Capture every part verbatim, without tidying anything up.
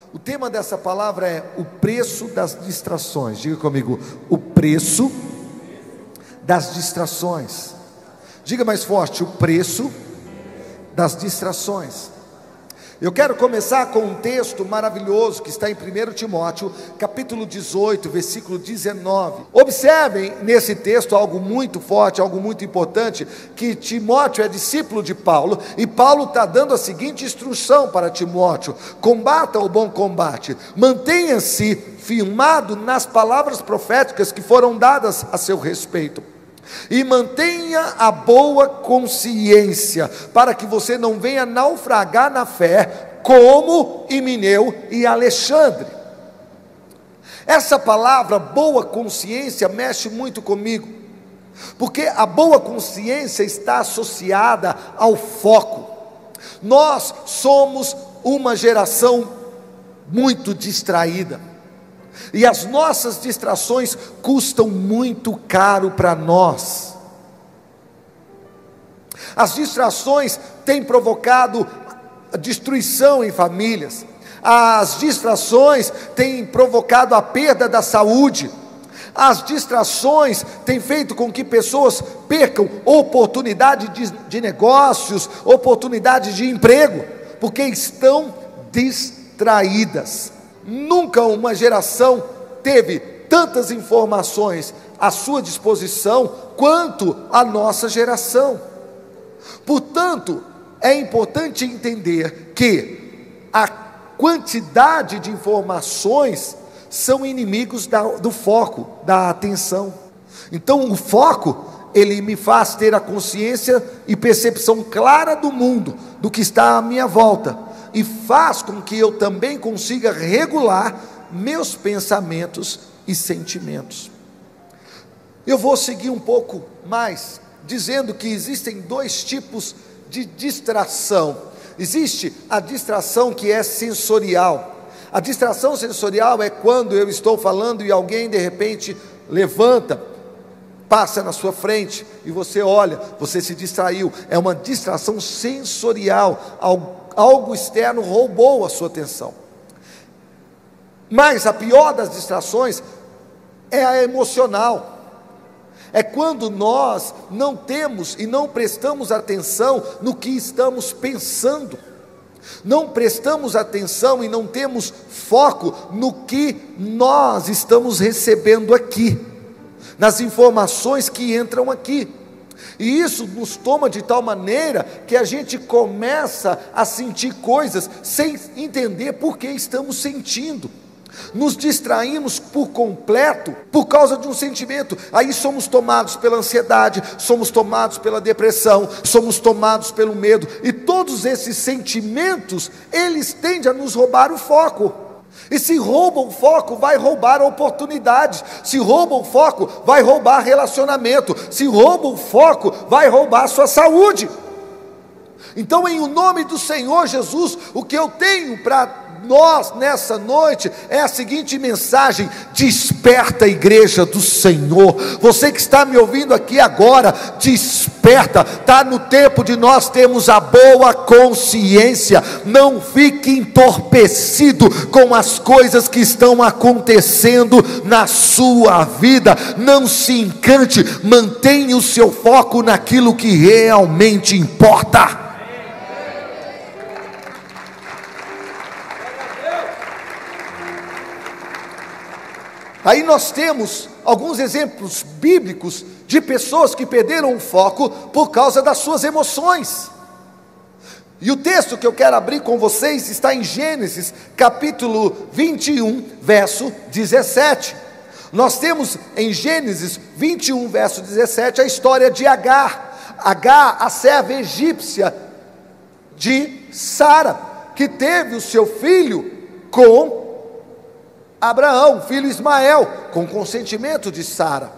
O tema dessa palavra é o preço das distrações. Diga comigo, o preço das distrações. Diga mais forte, o preço das distrações. Eu quero começar com um texto maravilhoso que está em primeiro Timóteo, capítulo dezoito, versículo dezenove. Observem nesse texto algo muito forte, algo muito importante, que Timóteo é discípulo de Paulo, e Paulo está dando a seguinte instrução para Timóteo: combata o bom combate, mantenha-se firmado nas palavras proféticas que foram dadas a seu respeito, e mantenha a boa consciência, para que você não venha naufragar na fé, como Himeneu e Alexandre. Essa palavra boa consciência mexe muito comigo, porque a boa consciência está associada ao foco. Nós somos uma geração muito distraída, e as nossas distrações custam muito caro para nós. As distrações têm provocado destruição em famílias. As distrações têm provocado a perda da saúde. As distrações têm feito com que pessoas percam oportunidade de, de negócios, oportunidade de emprego, porque estão distraídas. Nunca uma geração teve tantas informações à sua disposição quanto a nossa geração. Portanto, é importante entender que a quantidade de informações são inimigos da, do foco, da atenção. Então o foco, ele me faz ter a consciência e percepção clara do mundo, do que está à minha volta, e faz com que eu também consiga regular meus pensamentos e sentimentos. Eu vou seguir um pouco mais, dizendo que existem dois tipos de distração. Existe a distração que é sensorial. A distração sensorial é quando eu estou falando e alguém de repente levanta, passa na sua frente e você olha, você se distraiu. É uma distração sensorial, algo externo roubou a sua atenção. Mas a pior das distrações é a emocional. É quando nós não temos e não prestamos atenção no que estamos pensando, não prestamos atenção e não temos foco no que nós estamos recebendo aqui, nas informações que entram aqui. E isso nos toma de tal maneira que a gente começa a sentir coisas sem entender por que estamos sentindo. Nos distraímos por completo por causa de um sentimento. Aí somos tomados pela ansiedade, somos tomados pela depressão, somos tomados pelo medo. E todos esses sentimentos, eles tendem a nos roubar o foco. E se roubam o foco, vai roubar oportunidades. Se roubam o foco, vai roubar relacionamento. Se roubam o foco, vai roubar a sua saúde. Então, em o nome do Senhor Jesus, o que eu tenho para nós nessa noite é a seguinte mensagem: desperta, igreja do Senhor. Você que está me ouvindo aqui agora, desperta. Está no tempo de nós termos a boa consciência. Não fique entorpecido com as coisas que estão acontecendo na sua vida. Não se encante, mantenha o seu foco naquilo que realmente importa. Aí nós temos alguns exemplos bíblicos de pessoas que perderam o foco por causa das suas emoções. E o texto que eu quero abrir com vocês está em Gênesis, capítulo vinte e um, verso dezessete. Nós temos em Gênesis vinte e um, verso dezessete, a história de Agar. Agar, a serva egípcia de Sara, que teve o seu filho com Abraão, filho Ismael, com consentimento de Sara.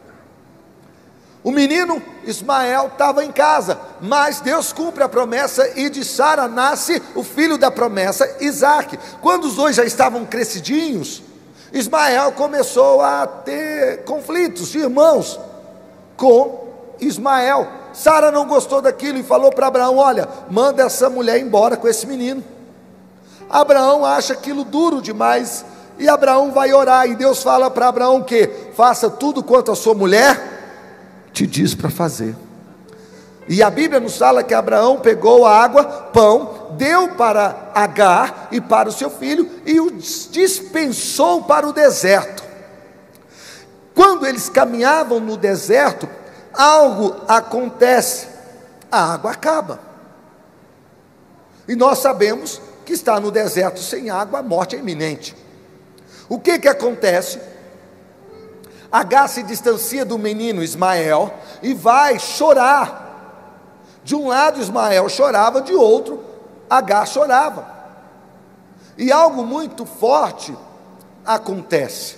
O menino Ismael estava em casa, mas Deus cumpre a promessa e de Sara nasce o filho da promessa, Isaque. Quando os dois já estavam crescidinhos, Ismael começou a ter conflitos de irmãos com Ismael. Sara não gostou daquilo e falou para Abraão: olha, manda essa mulher embora com esse menino. Abraão acha aquilo duro demais, e Abraão vai orar, e Deus fala para Abraão que faça tudo quanto a sua mulher te diz para fazer. E a Bíblia nos fala que Abraão pegou a água, pão, deu para Agar e para o seu filho, e os dispensou para o deserto. Quando eles caminhavam no deserto, algo acontece, a água acaba, e nós sabemos que está no deserto sem água, a morte é iminente. O que que acontece? Agar se distancia do menino Ismael e vai chorar. De um lado Ismael chorava, de outro Agar chorava, e algo muito forte acontece.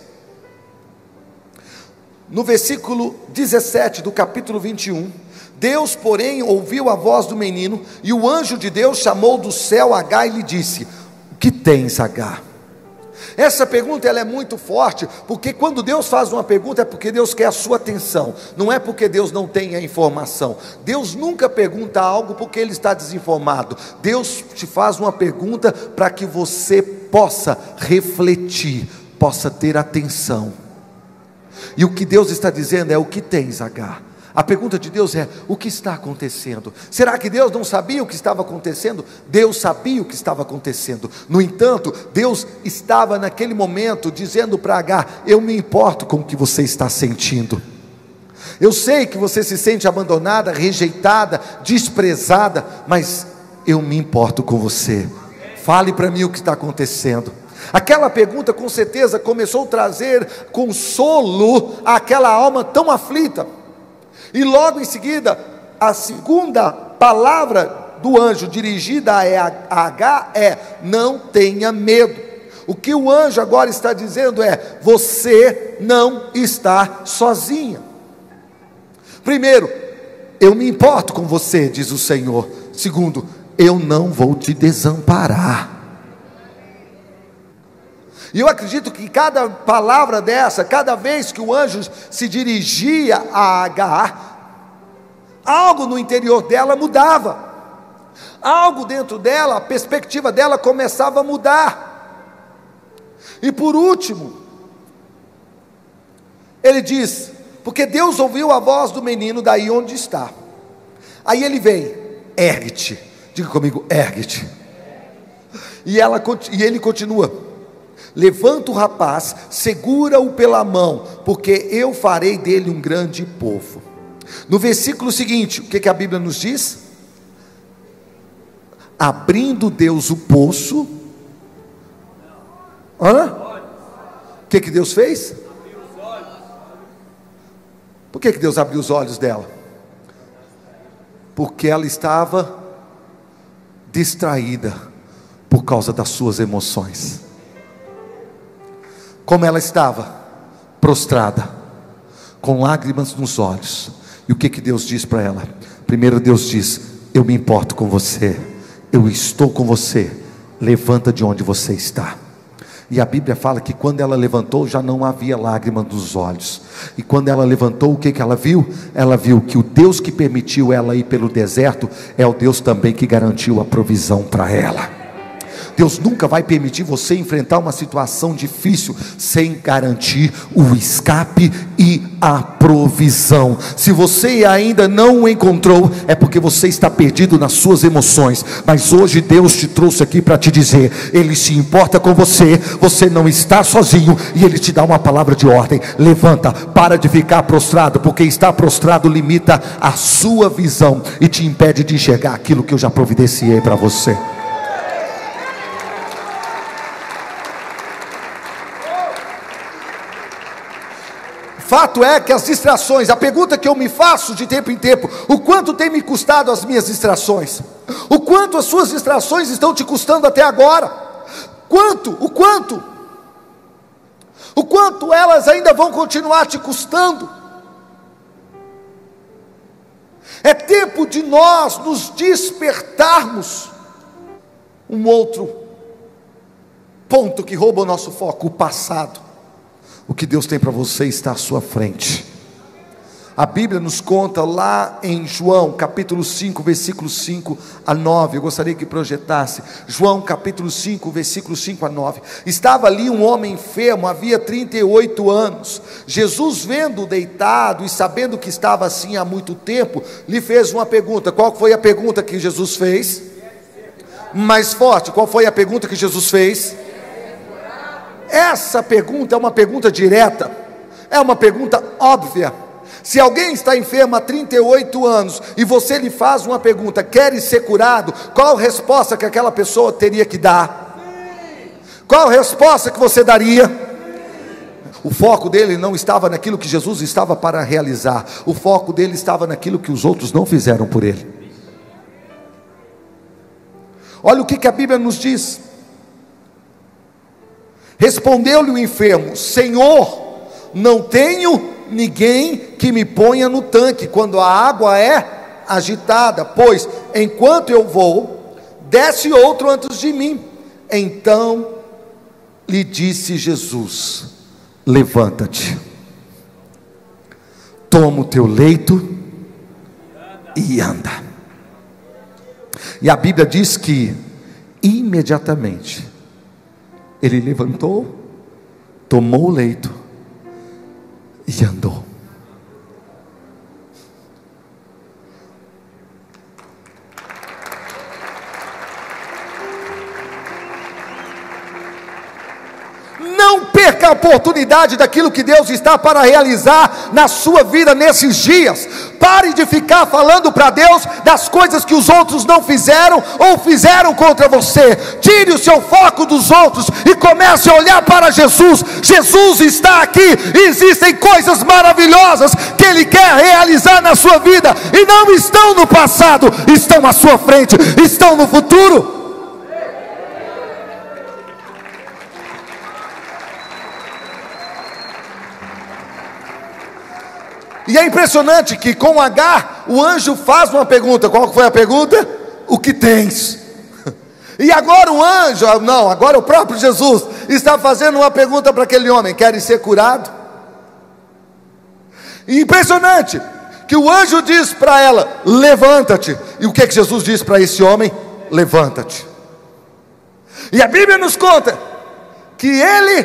No versículo dezessete do capítulo vinte e um, Deus, porém, ouviu a voz do menino, e o anjo de Deus chamou do céu Agar e lhe disse: o que tens, Agar? Essa pergunta ela é muito forte, porque quando Deus faz uma pergunta é porque Deus quer a sua atenção, não é porque Deus não tem a informação. Deus nunca pergunta algo porque Ele está desinformado. Deus te faz uma pergunta para que você possa refletir, possa ter atenção. E o que Deus está dizendo é: o que tens, Agar? A pergunta de Deus é: o que está acontecendo? Será que Deus não sabia o que estava acontecendo? Deus sabia o que estava acontecendo. No entanto, Deus estava naquele momento dizendo para Agar: eu me importo com o que você está sentindo. Eu sei que você se sente abandonada, rejeitada, desprezada, mas eu me importo com você. Fale para mim o que está acontecendo. Aquela pergunta com certeza começou a trazer consolo àquela alma tão aflita. E logo em seguida, a segunda palavra do anjo dirigida a Agar é: não tenha medo. O que o anjo agora está dizendo é: você não está sozinha. Primeiro, eu me importo com você, diz o Senhor. Segundo, eu não vou te desamparar. E eu acredito que cada palavra dessa, cada vez que o anjo se dirigia a Agar, algo no interior dela mudava, algo dentro dela, a perspectiva dela começava a mudar. E por último, ele diz: porque Deus ouviu a voz do menino daí onde está. Aí ele vem: ergue-te. Diga comigo: ergue-te. E, ela, e ele continua: levanta o rapaz, segura-o pela mão, porque eu farei dele um grande povo. No versículo seguinte, o que, que a Bíblia nos diz? Abrindo Deus o poço. Hã? O que, que Deus fez? Por que, que Deus abriu os olhos dela? Porque ela estava distraída por causa das suas emoções. Como ela estava? Prostrada, com lágrimas nos olhos. E o que, que Deus diz para ela? Primeiro Deus diz: eu me importo com você, eu estou com você, levanta de onde você está. E a Bíblia fala que quando ela levantou, já não havia lágrima nos olhos. E quando ela levantou, o que, que ela viu? Ela viu que o Deus que permitiu ela ir pelo deserto é o Deus também que garantiu a provisão para ela. Deus nunca vai permitir você enfrentar uma situação difícil sem garantir o escape e a provisão. Se você ainda não o encontrou, é porque você está perdido nas suas emoções. Mas hoje Deus te trouxe aqui para te dizer: Ele se importa com você, você não está sozinho, e Ele te dá uma palavra de ordem: levanta, para de ficar prostrado, porque estar prostrado limita a sua visão e te impede de enxergar aquilo que eu já providenciei para você. Fato é que as distrações, a pergunta que eu me faço de tempo em tempo: o quanto tem me custado as minhas distrações? O quanto as suas distrações estão te custando até agora? Quanto? O quanto? O quanto elas ainda vão continuar te custando? É tempo de nós nos despertarmos. Um outro ponto que rouba o nosso foco: o passado. O que Deus tem para você está à sua frente. A Bíblia nos conta lá em João capítulo cinco, versículos cinco a nove. Eu gostaria que projetasse João capítulo cinco, versículos cinco a nove. Estava ali um homem enfermo, havia trinta e oito anos. Jesus, vendo-o deitado e sabendo que estava assim há muito tempo, lhe fez uma pergunta. Qual foi a pergunta que Jesus fez? Mais forte, qual foi a pergunta que Jesus fez? Essa pergunta é uma pergunta direta, é uma pergunta óbvia. Se alguém está enfermo há trinta e oito anos e você lhe faz uma pergunta: queres ser curado? Qual a resposta que aquela pessoa teria que dar? Qual a resposta que você daria? O foco dele não estava naquilo que Jesus estava para realizar, o foco dele estava naquilo que os outros não fizeram por ele. Olha o que, que a Bíblia nos diz. Respondeu-lhe o enfermo: Senhor, não tenho ninguém que me ponha no tanque quando a água é agitada, pois enquanto eu vou, desce outro antes de mim. Então lhe disse Jesus: levanta-te, toma o teu leito e anda. E a Bíblia diz que imediatamente ele levantou, tomou o leito e andou. Não perca a oportunidade daquilo que Deus está para realizar na sua vida nesses dias. Pare de ficar falando para Deus das coisas que os outros não fizeram ou fizeram contra você. Tire o seu foco dos outros e comece a olhar para Jesus. Jesus está aqui e existem coisas maravilhosas que Ele quer realizar na sua vida, e não estão no passado, estão à sua frente, estão no futuro. E é impressionante que com Agar, o anjo faz uma pergunta. Qual foi a pergunta? O que tens? E agora o anjo, não, agora o próprio Jesus está fazendo uma pergunta para aquele homem: queres ser curado? E impressionante que o anjo diz para ela: levanta-te. E o que, que Jesus diz para esse homem? Levanta-te. E a Bíblia nos conta que ele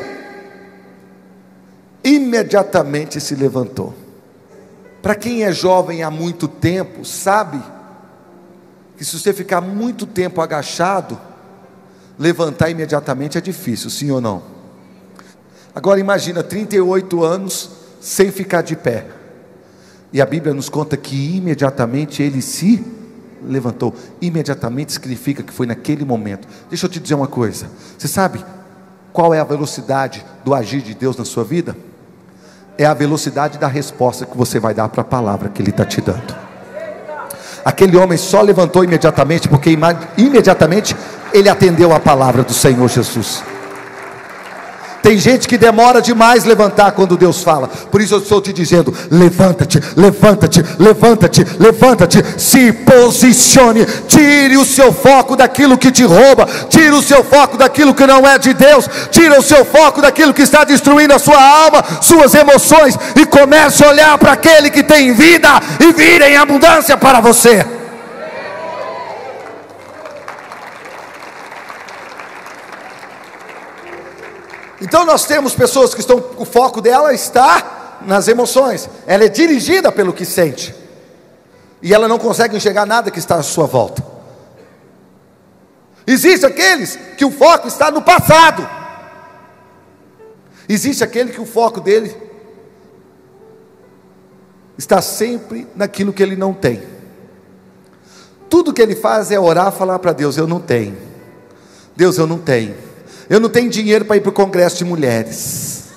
imediatamente se levantou. Para quem é jovem há muito tempo, sabe que se você ficar muito tempo agachado, levantar imediatamente é difícil, sim ou não? Agora imagina trinta e oito anos sem ficar de pé. E a Bíblia nos conta que imediatamente ele se levantou. Imediatamente significa que foi naquele momento. Deixa eu te dizer uma coisa. Você sabe qual é a velocidade do agir de Deus na sua vida? É a velocidade da resposta que você vai dar para a palavra que Ele está te dando. Aquele homem só levantou imediatamente, porque imediatamente ele atendeu a palavra do Senhor Jesus. Tem gente que demora demais levantar quando Deus fala. Por isso eu estou te dizendo: levanta-te, levanta-te, levanta-te, levanta-te. Se posicione. Tire o seu foco daquilo que te rouba. Tire o seu foco daquilo que não é de Deus. Tire o seu foco daquilo que está destruindo a sua alma, suas emoções, e comece a olhar para aquele que tem vida e vida em abundância para você. Então nós temos pessoas que estão, o foco dela está nas emoções. Ela é dirigida pelo que sente, e ela não consegue enxergar nada que está à sua volta. Existem aqueles que o foco está no passado. Existe aquele que o foco dele está sempre naquilo que ele não tem. Tudo que ele faz é orar, falar para Deus: eu não tenho. Deus, eu não tenho. Eu não tenho dinheiro para ir para o congresso de mulheres.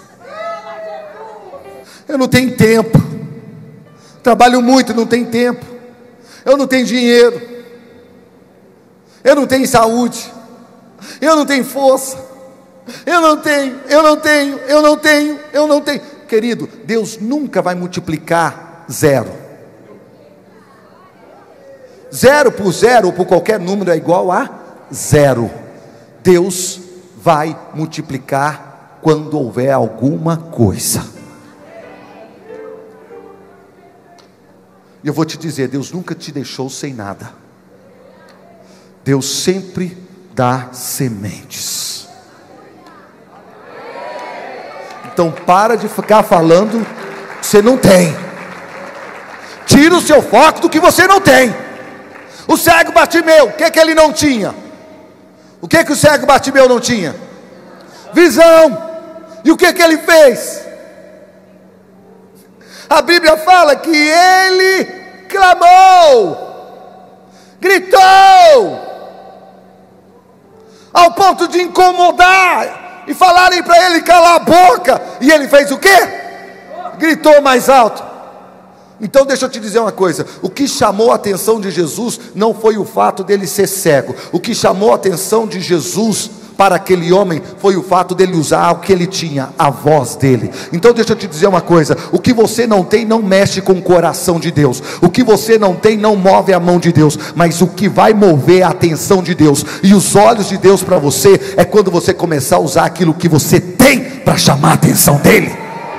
Eu não tenho tempo. Trabalho muito, não tenho tempo. Eu não tenho dinheiro. Eu não tenho saúde. Eu não tenho força. Eu não tenho, eu não tenho, eu não tenho, eu não tenho. Querido, Deus nunca vai multiplicar zero. Zero por zero, ou por qualquer número, é igual a zero. Deus vai multiplicar quando houver alguma coisa. E eu vou te dizer, Deus nunca te deixou sem nada. Deus sempre dá sementes. Então para de ficar falando que você não tem. Tira o seu foco do que você não tem. O cego Bartimeu, o que que ele não tinha? O que que o cego Bartimeu não tinha? Visão. E o que que ele fez? A Bíblia fala que ele clamou, gritou, ao ponto de incomodar e falarem para ele calar a boca, e ele fez o quê? Gritou mais alto. Então deixa eu te dizer uma coisa, o que chamou a atenção de Jesus não foi o fato dele ser cego. O que chamou a atenção de Jesus para aquele homem foi o fato dele usar o que ele tinha, a voz dele. Então deixa eu te dizer uma coisa, o que você não tem não mexe com o coração de Deus, o que você não tem não move a mão de Deus, mas o que vai mover a atenção de Deus e os olhos de Deus para você, é quando você começar a usar aquilo que você tem para chamar a atenção dele.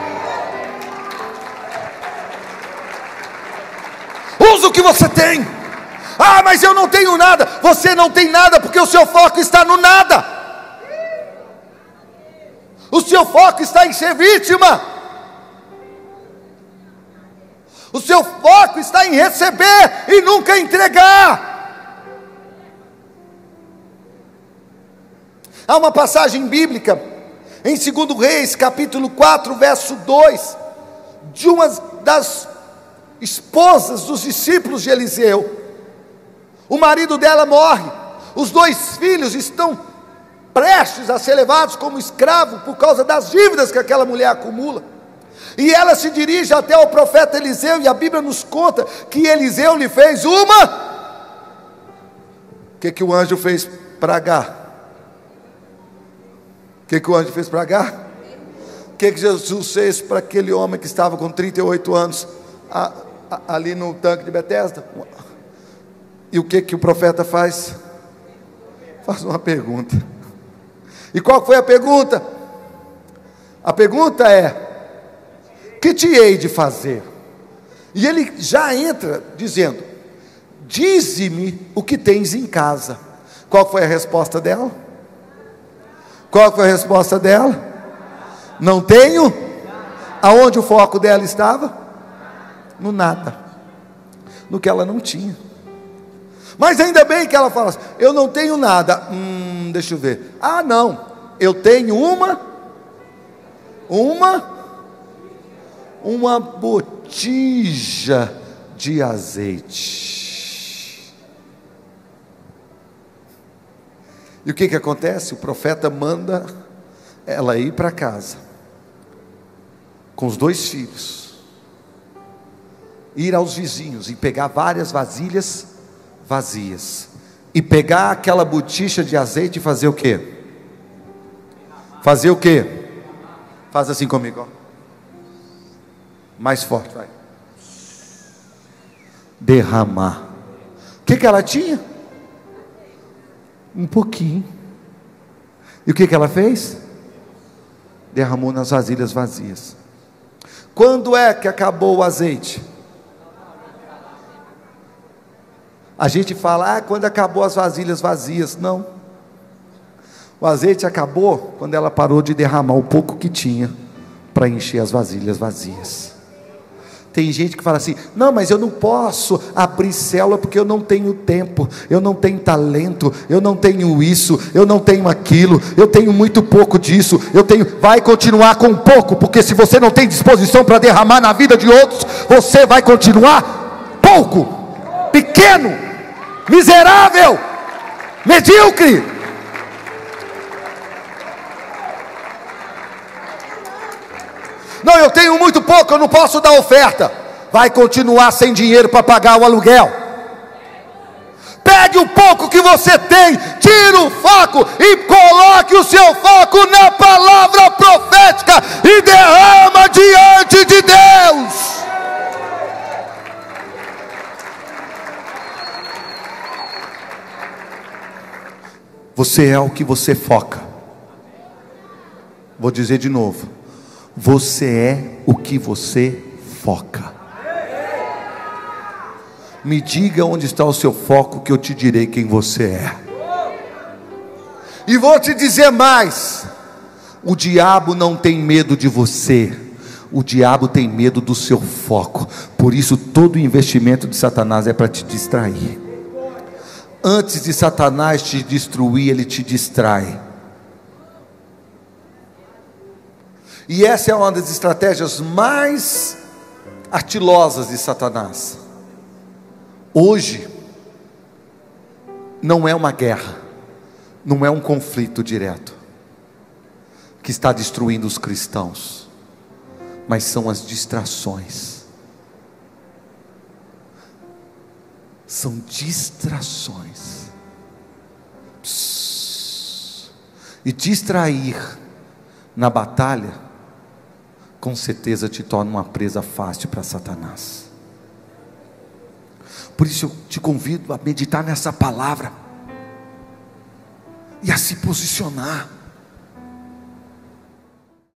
Usa o que você tem. Ah, mas eu não tenho nada. Você não tem nada porque o seu foco está no nada. O seu foco está em ser vítima. O seu foco está em receber e nunca entregar. Há uma passagem bíblica em segundo Reis, capítulo quatro, verso dois, de uma das esposas dos discípulos de Eliseu. O marido dela morre, os dois filhos estão prestes a ser levados como escravo por causa das dívidas que aquela mulher acumula. E ela se dirige até o profeta Eliseu, e a Bíblia nos conta que Eliseu lhe fez uma. O que que o anjo fez para Agar? O que que o anjo fez para Agar? O que que Jesus fez para aquele homem que estava com trinta e oito anos a, a, ali no tanque de Betesda? E o que que o profeta faz? Faz uma pergunta. E qual foi a pergunta? A pergunta é: que te hei de fazer? E ele já entra dizendo: dize-me o que tens em casa. Qual foi a resposta dela? Qual foi a resposta dela? Não tenho. Aonde o foco dela estava? No nada, no que ela não tinha. Mas ainda bem que ela fala assim: eu não tenho nada. Hum, deixa eu ver. Ah, não, eu tenho uma, uma, uma botija de azeite. E o que que acontece? O profeta manda ela ir para casa, com os dois filhos, ir aos vizinhos e pegar várias vasilhas vazias, e pegar aquela botija de azeite e fazer o quê? Fazer o quê? Faz assim comigo, ó. Mais forte, vai. Derramar. O que que ela tinha? Um pouquinho. E o que que ela fez? Derramou nas vasilhas vazias. Quando é que acabou o azeite? A gente fala, ah, quando acabou as vasilhas vazias. Não. O azeite acabou quando ela parou de derramar o pouco que tinha para encher as vasilhas vazias. Tem gente que fala assim: não, mas eu não posso abrir célula porque eu não tenho tempo, eu não tenho talento, eu não tenho isso, eu não tenho aquilo, eu tenho muito pouco disso, eu tenho. Vai continuar com pouco, porque se você não tem disposição para derramar na vida de outros, você vai continuar pouco, pequeno, miserável, medíocre. Não, eu tenho muito pouco, eu não posso dar oferta. Vai continuar sem dinheiro para pagar o aluguel. Pegue o pouco que você tem, tira o foco e coloque o seu foco na palavra profética e derrama diante de Deus. Você é o que você foca. Vou dizer de novo. Você é o que você foca. Me diga onde está o seu foco, que eu te direi quem você é. E vou te dizer mais: o diabo não tem medo de você, o diabo tem medo do seu foco. Por isso todo investimento de Satanás é para te distrair. Antes de Satanás te destruir, ele te distrai. E essa é uma das estratégias mais artilosas de Satanás. Hoje não é uma guerra, não é um conflito direto que está destruindo os cristãos, mas são as distrações. São distrações. Psss. E distrair na batalha, com certeza te torna uma presa fácil para Satanás. Por isso eu te convido a meditar nessa palavra e a se posicionar.